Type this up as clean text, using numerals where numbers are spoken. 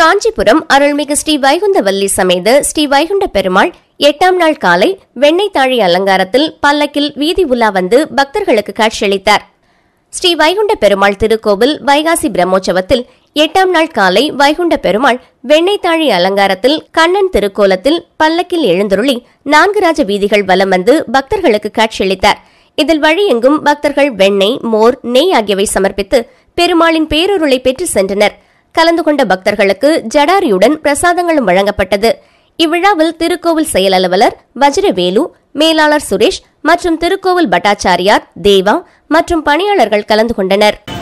காஞ்சிபுரம் அருள்மிகு ஸ்ரீ வைகுண்டவல்லி சமேத ஸ்ரீ வைகுண்ட பெருமாள் 8ஆம் நாள் காலை வெண்ணெய் தாழி அலங்காரத்தில் பல்லக்கில் வீதி உலா வந்து பக்தர்களுக்கு காட்சியளித்தார். ஸ்ரீ வைகுண்ட பெருமாள் திருக்கோவில் வைகாசி பிரம்மோற்சவத்தில் 8ஆம் நாள் காலை வைகுண்ட பெருமாள் வெண்ணெய் தாழி அலங்காரத்தில் கண்ணன் திருக்கோலத்தில் பல்லக்கில் எழுந்தருளி 4 ராஜ வீதிகள் வலம் வந்து பக்தர்களுக்கு காட்சியளித்தார். இதில் வழியெங்கும் பக்தர்கள் வெண்ணெய், மோர், நெய் ஆகியவை சமர்ப்பித்து பெருமாளின் பேரருளை பெற்று சென்றனர். கலந்து கொண்ட பக்தர்களுக்கு ஜடாரியுடன் பிரசாதங்களும் வழங்கப்பட்டது. இவ்விழாவில் திருக்கோவில் செயல் அலுவலர் வஜ்ரவேலு, மேலாளர் சுரேஷ் மற்றும் திருக்கோவில் பட்டாச்சாரியார், தேவா மற்றும் பணியாளர்கள் கலந்து கொண்டனர்.